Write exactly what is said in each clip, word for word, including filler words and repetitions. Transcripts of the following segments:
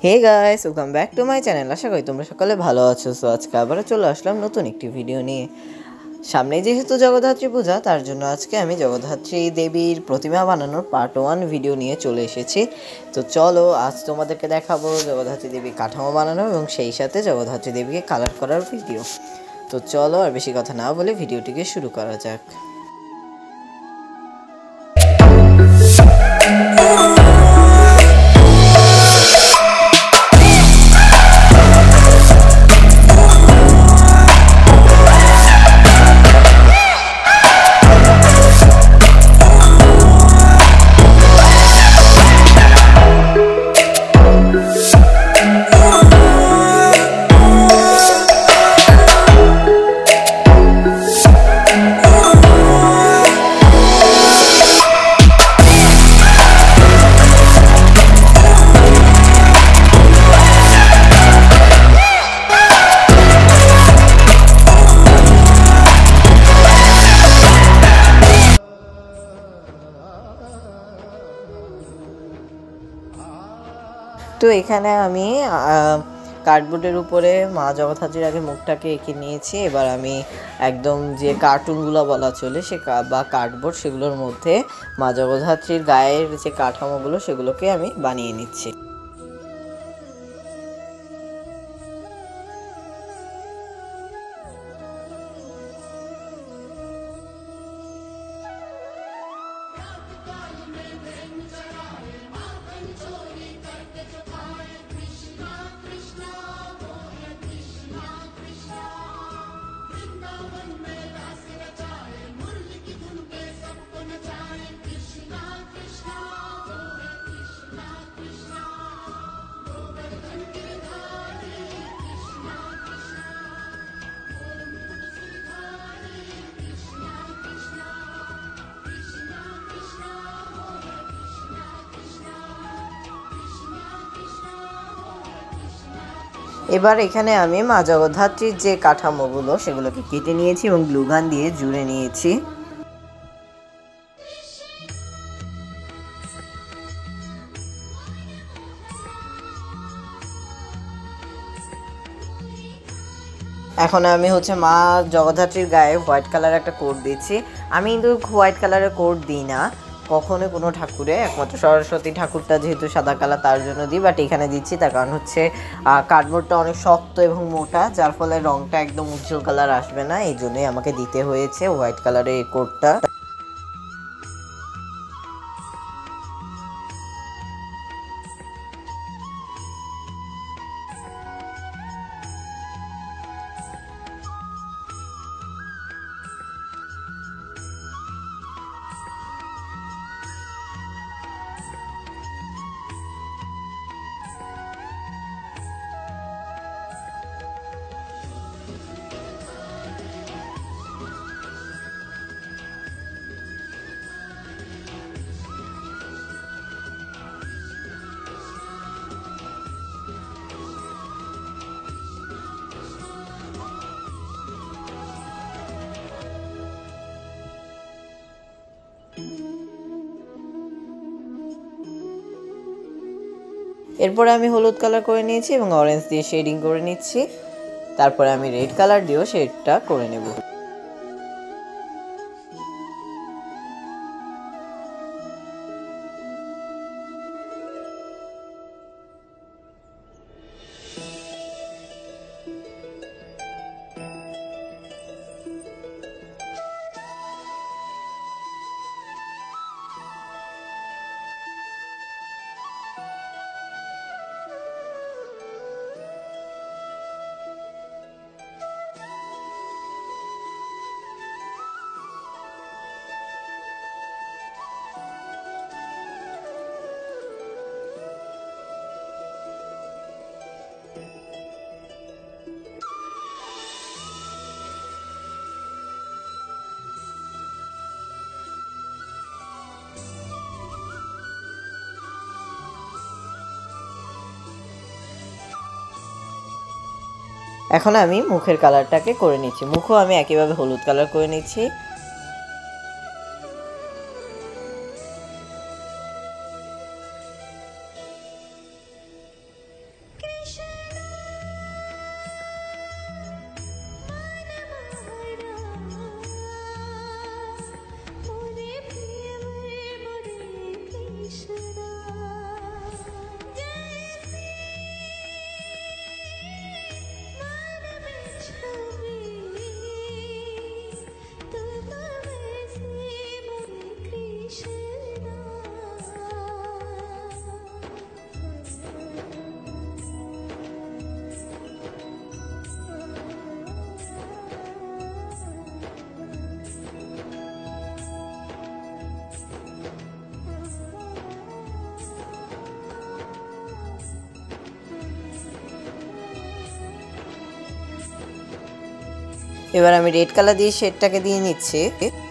Hey guys, welcome back to my channel. আশা করি তোমরা সকলে ভালো আছো। সো আজকে আবারও চলে আসলাম নতুন একটি ভিডিও নিয়ে। সামনে যেহেতু জগদ্ধাত্রী পূজা, তার জন্য আজকে আমি জগদ্ধাত্রী দেবীর প্রতিমা বানানোর পার্ট ওয়ান ভিডিও নিয়ে চলে এসেছি। তো চলো আজ তোমাদেরকে দেখাবো জগদ্ধাত্রী দেবীর কাঠামো বানানো এবং সেই সাথে জগদ্ধাত্রী দেবীকে কালার করার ভিডিও। তো চলো আর বেশি কথা না বলে ভিডিওটিকে শুরু করা যাক। তো এখানে আমি কার্ডবোর্ডের উপরে মা জগদ্ধাত্রীর আগে মুখটাকে এঁকে নিয়েছি। এবার আমি একদম যে কার্টুনগুলো বলা চলে সে বা কার্ডবোর্ড, সেগুলোর মধ্যে মা জগদ্ধাত্রীর গায়ের যে কাঠামোগুলো সেগুলোকে আমি বানিয়ে নিচ্ছি। এবার এখানে আমি মা জগদ্ধাত্রীর যে কাঠামোগুলো সেগুলোকে কেটে নিয়েছি এবং গ্লুগান দিয়ে জুড়ে নিয়েছি। এখন আমি হচ্ছে মা জগদ্ধাত্রীর গায়ে হোয়াইট কালার একটা কোট দিচ্ছি। আমি কিন্তু হোয়াইট কালারের কোট দিই না কখনো কোনো ঠাকুরে, একমাত্র সরস্বতী ঠাকুরটা যেহেতু সাদা কালার তার জন্য দিই। বাট এখানে দিচ্ছি তার কারণ হচ্ছে কার্ডবোর্ডটা অনেক শক্ত এবং মোটা, যার ফলে রংটা একদম উজ্জ্বল কালার আসবে না, এই জন্যই আমাকে দিতে হয়েছে হোয়াইট কালারের এই কোটটা। এরপরে আমি হলুদ কালার করে নিয়েছি এবং অরেঞ্জ দিয়ে শেডিং করে নিচ্ছি। তারপরে আমি রেড কালার দিয়েও শেডটা করে নেব। এখন আমি মুখের কালারটাকে করে নিচ্ছি। মুখও আমি একইভাবে হলুদ কালার করে নিচ্ছি। এবার আমি রেড কালার দিয়ে শেডটাকে দিয়ে নিচ্ছি।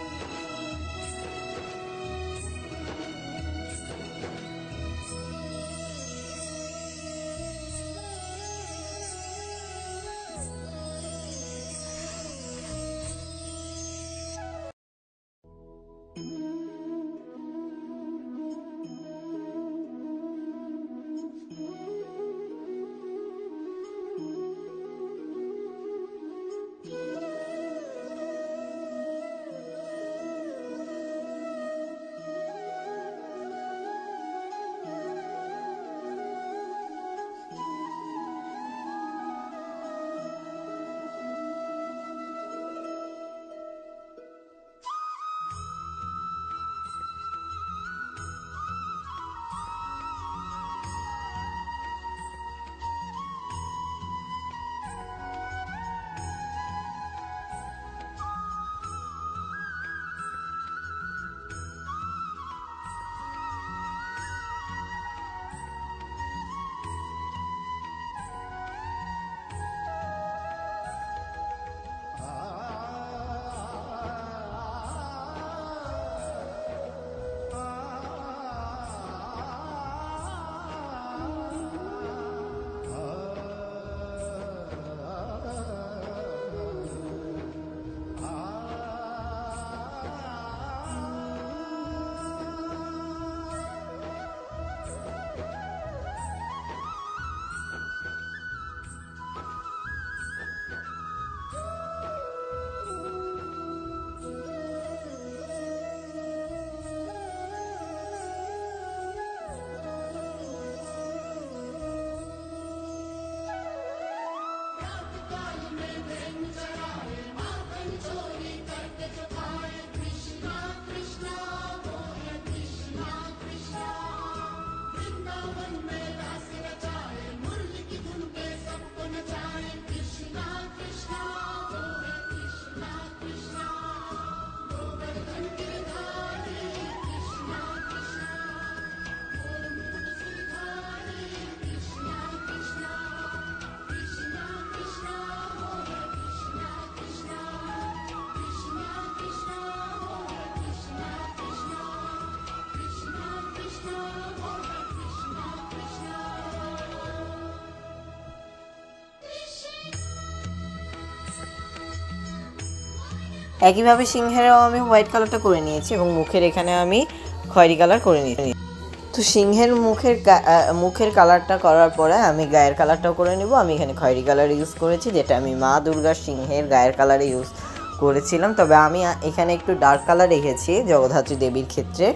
একইভাবে সিংহেরও আমি হোয়াইট কালারটা করে নিয়েছি এবং মুখের এখানে আমি খয়েরি কালার করে নিয়েছি। তো সিংহের মুখের মুখের কালারটা করার পরে আমি গায়ের কালারটাও করে নিব। আমি এখানে খয়েরি কালার ইউজ করেছি, যেটা আমি মা দুর্গার সিংহের গায়ের কালারে ইউজ করেছিলাম, তবে আমি এখানে একটু ডার্ক কালার রেখেছি জগদ্ধাত্রী দেবীর ক্ষেত্রে।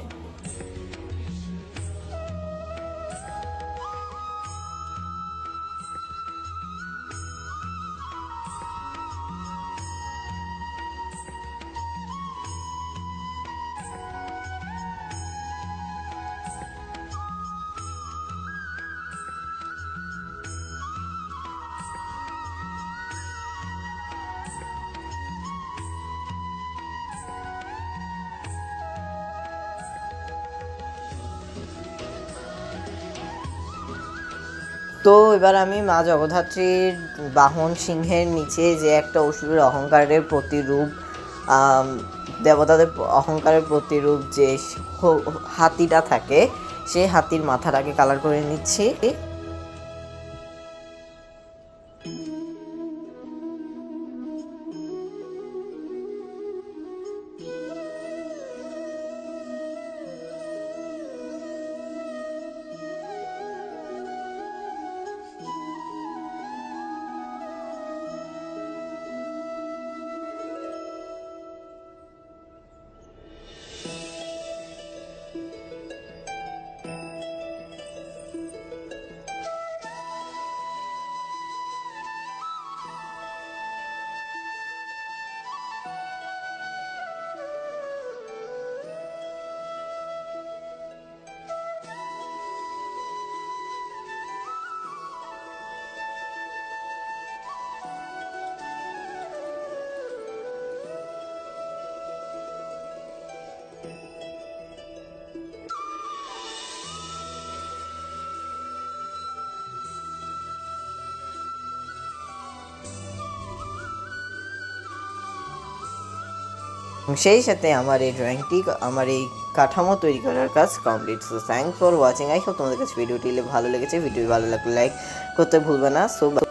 তো এবার আমি মা জগদ্ধাত্রীর বাহন সিংহের নিচে যে একটা অসুরের অহংকারের প্রতিরূপ, দেবতাদের অহংকারের প্রতিরূপ যে হাতিটা থাকে, সেই হাতির মাথাটাকে কালার করে নিচ্ছি। সেই সাথে আমার এই ড্রয়িংটি আমার এই কাঠামো তৈরি করার কাজ complete. So thank for watching. I hope তোমাদের কাছে ভিডিওটি ভালো লেগেছে। ভিডিও ভালো লাগলে লাইক করতে ভুলবে না। সো